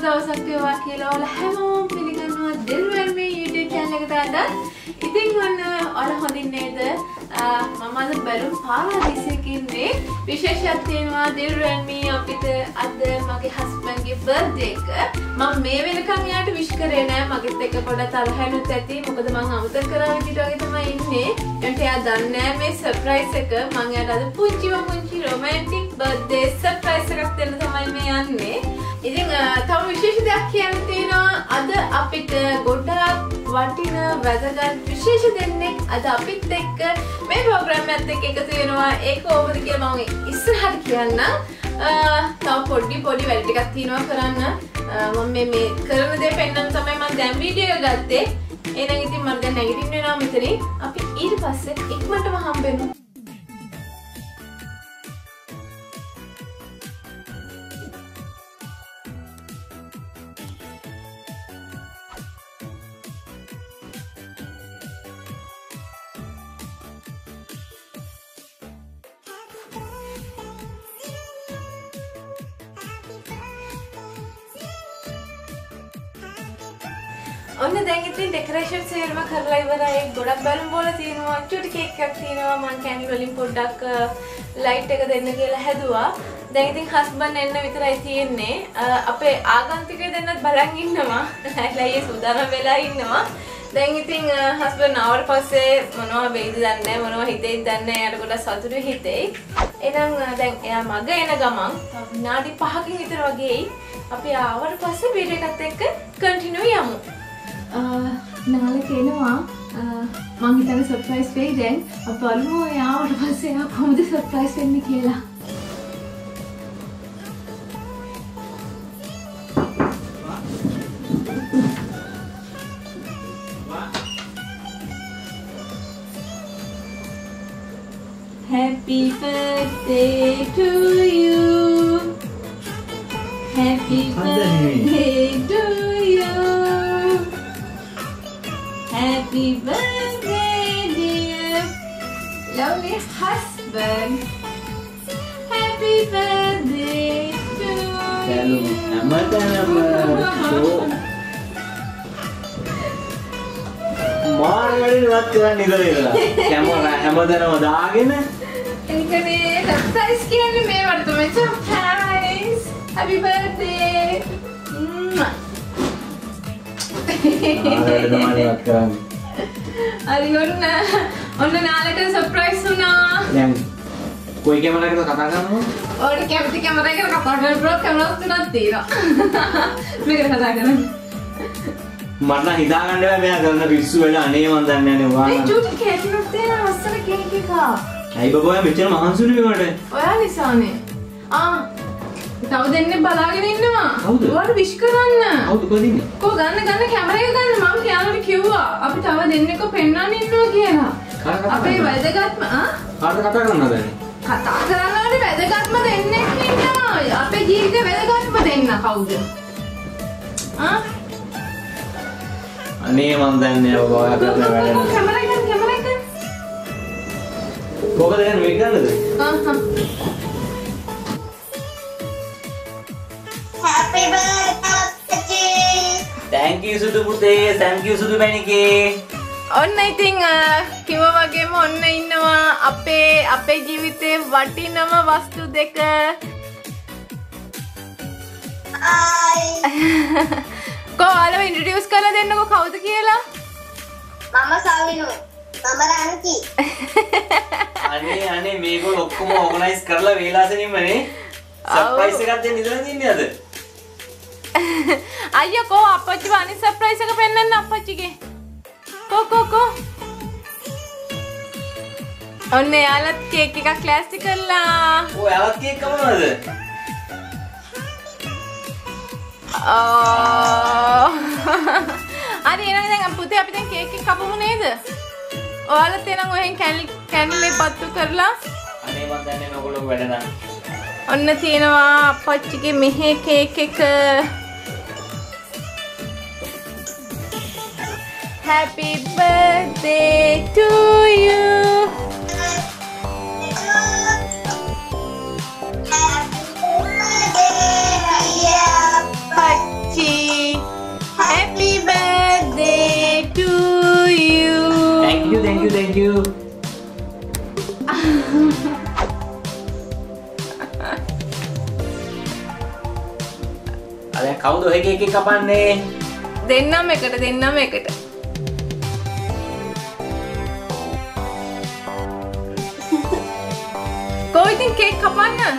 දවසක් වේවා කියලා ඔයාලා හැමෝම පිළිගන්නවා දිල්වැල් මේ YouTube channel එකට අදත්. ඉතින් ඔන්න ඔයාලා හොඳින් නේද? මම අද බැලුම් පාරාදීසයක ඉන්නේ. විශේෂයක් තියෙනවා දිල්වැල් මේ අපිට අද මගේ හස්බන්ඩ්ගේ බර්ත්ඩේ එක. මම මේ වෙනකන් එයාට විශ් කරේ නෑ. මගෙත් එක්ක පොඩ්ඩක් තරහනුත් ඇති. මොකද මම අමතක කරා විදිහට වගේ තමයි ඉන්නේ. ඒන්ට එයා දන්නේ නෑ මේ සර්ප්‍රයිස් එක. මම එයාට අද පුංචි රොමැන්ටික් බර්ත්ඩේ සර්ප්‍රයිස් එකක් දෙන්න තමයි මේ යන්නේ. ඉතින් තව විශේෂ දෙයක් කියන්න තියෙනවා. අද අපිට ගොඩාක් වටින වැදගත් විශේෂ දෙන්නෙක් අද අපිත් එක්ක මේ ප්‍රෝග්‍රෑම් එකත් එක්ක එකතු වෙනවා. ඒක කොහොමද කියලා මම ඉස්සරහට කියන්නම්. තව පොඩි වැඩ ටිකක් තියෙනවා කරන්න. මම මේ කරන දේ පෙන්නන්න තමයි මම දැන් වීඩියෝ එක ගත්තේ. එහෙනම් ඉතින් මම දැන් නැගිටින්න වෙනවා මෙතනින්. අපි ඊට පස්සේ ඉක්මනටම හම්බෙමු. ඔන්න දැන් ඉතින් ඩෙකොරේෂන් සේරම කරලා ඉවරයි. ගොඩක් බැලුම් බෝල තියෙනවා, චුටි කේක් එකක් තියෙනවා. මම කැන්ඩි වලින් පොඩ්ඩක් ලයිට් එක දෙන්න කියලා හැදුවා. දැන් ඉතින් හස්බන්ඩ් එන්න විතරයි තියෙන්නේ. අපේ ආගන්තුකයෝ දෙන්නත් බලන් ඉන්නවා. ලයිලයි සූදානම් වෙලා ඉන්නවා. දැන් ඉතින් හස්බන්ඩ් ආවට පස්සේ මොනවා වෙයිද දන්නේ නැහැ, මොනවා හිතෙයිද දන්නේ නැහැ. එයාට ගොඩක් සතුටු හිතෙයි. එහෙනම් දැන් එයා මග එන ගමන් විනාඩි 5කින් විතර වගේ අපි ආවට පස්සේ වීඩියෝ එකත් එක්ක කන්ටිනියු යමු. නාලක එනවා. මං හිතන්නේ සර්ප්‍රයිස් වෙයි දැන්. අපි බලමු එයාට පස්සේ එයා කොහොමද සර්ප්‍රයිස් වෙන්නේ කියලා. Happy birthday to you. Happy birthday to you. Happy birthday, dear lovely husband. Happy birthday to you. Hello, මාර්ගවලින් වත් කරන්න ඉඳලා කැමරා හැමදැනම දාගෙන එනිකනේ සර්ප්‍රයිස් කියන්නේ මේ වලට තමයි සර්ප්‍රයිස්. Happy birthday. හරි ඔන්න නාලට සර්ප්‍රයිස් වුණා. දැන් කොයි කැමරාවකද කතා කරන්නේ? ඔයාලට කැමති කැමරාවකට කතා කරන්න පුළුවන් කැමරාස් තුනක් තියෙනවා. මේකට කතා කරන්න. මට නම් හිතා ගන්න බෑ මෙයා කරන පිස්සු වැඩ. අනේ මන් දන්නේ නැහැ ඔයාලා. මේ චූටි කේක් එකක් තියෙනවා අස්සල කේක් එක. අයි බබා මෙච්චර මහන්සිුනේ මේකට. ඔයා නිසානේ. තව දෙන්නේ බලාගෙන ඉන්නවා. කවුද? ඔයාලට විශ් කරන්න. කවුද කොහෙදින්නේ? කො ගන්න කැමරා එක ගන්න. මම කියාලට කිව්වා. අපි තව දෙන්නෙක්ව පෙන්නන්න ඉන්නවා කියලා. අපේ වැදගත්ම කාටද කතා කරන්නද දැන්? කතා කරන්නවට වැදගත්ම දෙන්නෙක් ඉන්නවා. අපේ ජීවිතේ වැදගත්ම දෙන්න කවුද? අනේ මන් දන්නේ ඔබ ඔයා කරන වැඩ. කැමරා එක කොහොමද දැන් මේක ගන්නද? Happy birthday. Thank you සුදු පුතේ. Thank you සුදු මැණිකේ. ඔන්න ඉතින් කිව්වා වගේම ඔන්න ඉන්නවා අපේ ජීවිතේ වටිනම වස්තු දෙක. Hi. කොහොමද ඉන්ට්‍රොඩියුස් කරලා දෙන්නකෝ කවුද කියලා? Mama Savinu. Mama Ranki. අනේ මේගොල්ලෝ ඔක්කොම ඕගනයිස් කරලා වේලාසනින්මනේ සර්ප්‍රයිස් එකක් දෙන්න ඉඳලා තින්නේ අද. අයියෝ කෝ අපච්චි වනි සර්ප්‍රයිස් එක පෙන්නන්න අපච්චිගේ. කෝ. ඔන්න යාලත් කේක් එකක් ක්ලාස්ටි කරලා. ඔයාලත් කේක් කවනවද? හරි එහෙනම් දැන් පුතේ අපි දැන් කේක් එක කපමු නේද? ඔයාලත් එහෙනම් ඔහෙන් කැන්ඩල් එක පත්තු කරලා. අනේ මන් දන්නේ මේගොල්ලෝ වැඩ නෑ. ඔන්න තියෙනවා අපච්චිගේ මෙහි කේක් එක. Happy birthday to you. Happy birthday. දැන් කවුද ඔය එක කපන්නේ? දෙන්නම එකට. කෝ ඉතින් කේක් කපන්න.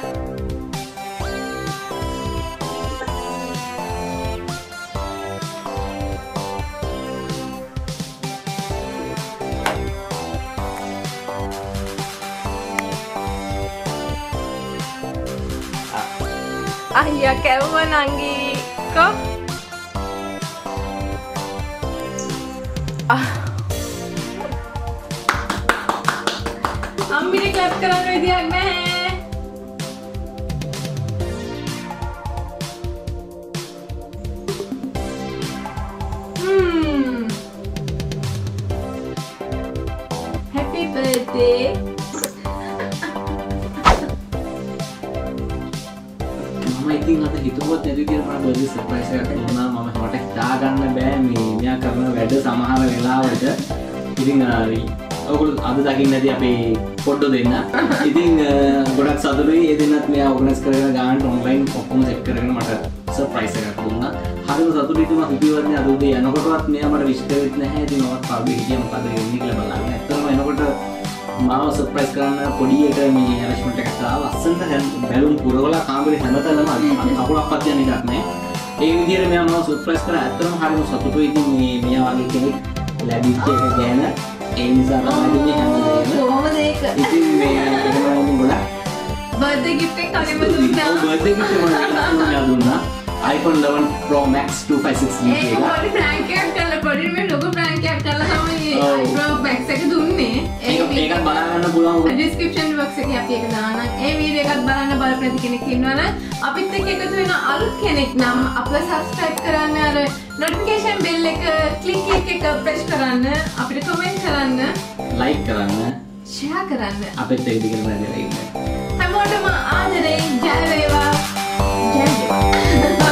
Ayah kau nanggi kok? Ambil ni clap kerana dia meh. Happy birthday. ඉතින් අද හිතුවත් නැති විදිහට මම බර්ත්ඩේ සර්ප්‍රයිස් එකක් දුන්නා. මම මට හිතා ගන්න බෑ මේ මෙයා කරන වැඩ සමහර වෙලාවට. ඉතින් ඔයගොල්ලෝ අද දකින්න නැති අපේ ෆොටෝ දෙන්න. ඉතින් ගොඩක් සතුටුයි. ඒ දෙන්නත් මෙයා ඕගනයිස් කරගෙන ගානට ඔන්ලයින් ඔක්කොම සෙට් කරගෙන මට සර්ප්‍රයිස් එකක් දුන්නා. හරිම සතුටුයි. මම හිතුවත් නෑ අද උදේ යනකොටවත් මෙයා මට විශ් කරෙත් නැහැ. ඉතින් මමත් පබ්ලික් හිටියා මොකද වෙන්නේ කියලා බලන්න. ඇත්තටම එනකොට මාව සර්ප්‍රයිස් කරන්න පොඩි එක මේ ඇරේන්ජ්මන්ට් එකක් කරලා ලස්සනට බැලුම් පුරවලා කාමරේ හැමතැනම අකුලක්වත් යන එකක් නෑ. ඒ විදිහට මෙයා මාව සර්ප්‍රයිස් කරා. ඇත්තටම හරිම සතුටුයි. ඉතින් මෙයා වගේ කෙනෙක් ලැබිච්ච එක ගැන ඒ නිසා තමයි මේ හැමදේම කොහොමද ඒක? ඉතින් මේ එහෙම ගොඩක් බර්ත්ඩේ ගිෆ්ට් එකක් කලින්ම දුන්නා. ඔව් බර්ත්ඩේ ගිෆ්ට් එකක් දුන්නා. iPhone 11 Pro Max 256GB එක. ඒක පොඩි ප්‍රෑන්ක් එකක් කරලා පොඩි මේ ලොකු ප්‍රෑන්ක් එකක් කරලා තමයි Pro Max එක දුන්නේ. ඒකත් බලා ගන්න පුළුවන්. ඩිස්ක්‍රිප්ෂන් බොක්ස් එකේ අපි ඒක දානවා. ඒ වීඩියෝ එකත් බලන්න බලපු නැති කෙනෙක් ඉන්නවනම් අපිත් එක්ක එකතු වෙන අලුත් කෙනෙක් නම් අපව subscribe කරන්න අර notification bell එක click එක press කරන්න අපිට comment කරන්න like කරන්න share කරන්න අපිත් එක්ක දිගටම රැඳිලා ඉන්න. හැමෝටම ආදරේ ජය වේවා. ජය වේවා.